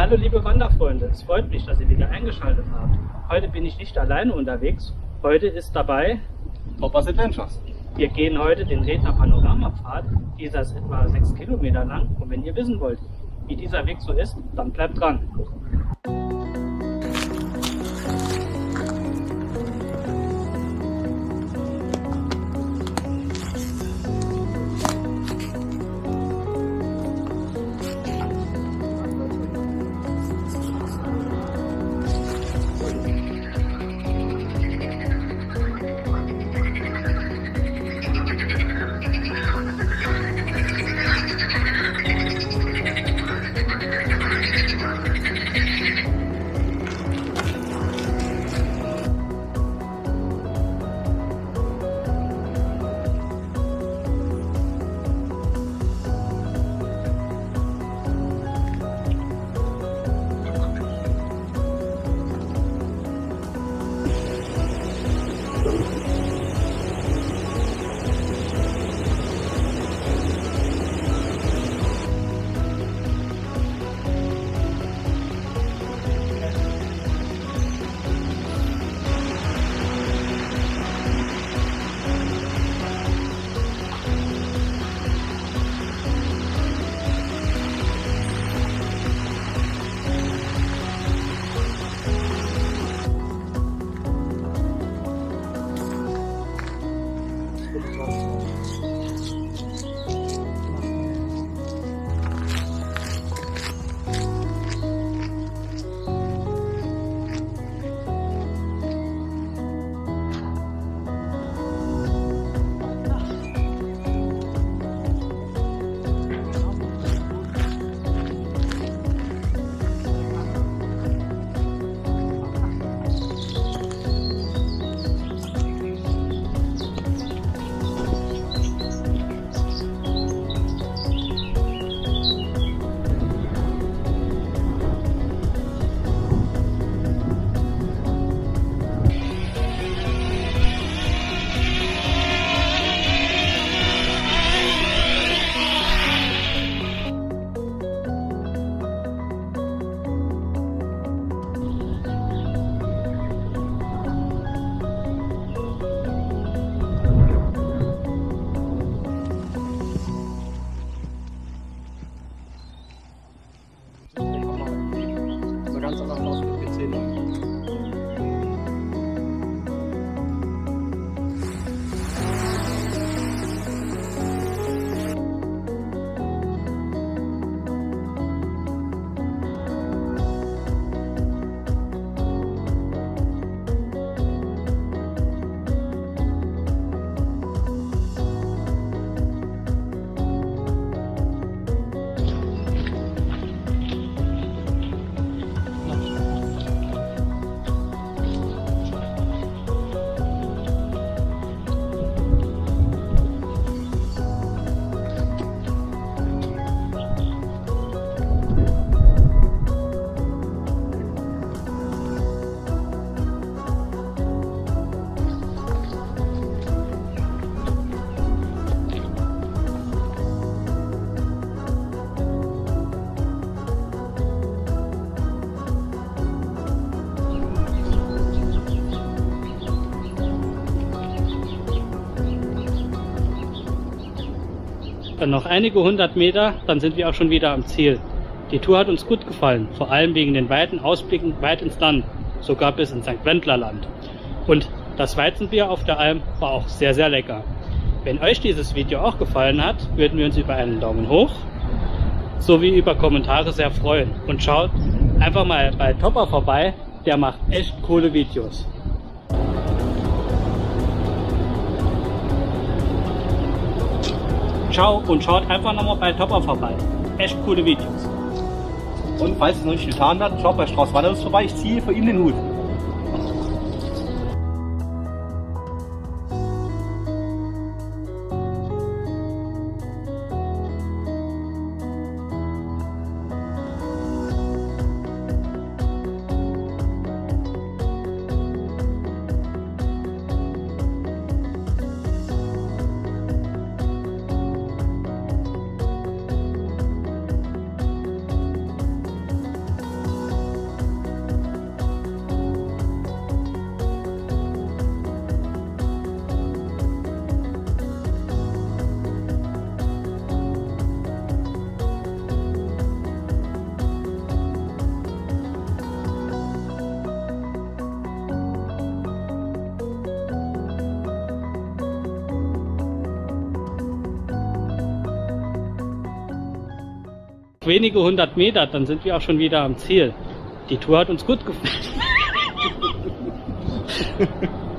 Hallo liebe Wanderfreunde, es freut mich, dass ihr wieder eingeschaltet habt. Heute bin ich nicht alleine unterwegs, heute ist dabei Toppers Adventures. Wir gehen heute den Redner Panoramapfad, dieser ist etwa 6 Kilometer lang und wenn ihr wissen wollt, wie dieser Weg so ist, dann bleibt dran. Ganz anders aus mit PC. Dann noch einige 100 Meter, dann sind wir auch schon wieder am Ziel. Die Tour hat uns gut gefallen, vor allem wegen den weiten Ausblicken weit ins Land, sogar bis ins St. Wendlerland. Und das Weizenbier auf der Alm war auch sehr, sehr lecker. Wenn euch dieses Video auch gefallen hat, würden wir uns über einen Daumen hoch sowie über Kommentare sehr freuen. Und schaut einfach mal bei Topper vorbei, der macht echt coole Videos. Ciao und schaut einfach nochmal bei Topper vorbei. Echt coole Videos. Und falls es noch nicht getan hat, schaut bei Strauß Wanderlust vorbei. Ich ziehe für ihn den Hut. wenige 100 Meter, dann sind wir auch schon wieder am Ziel. Die Tour hat uns gut gefallen.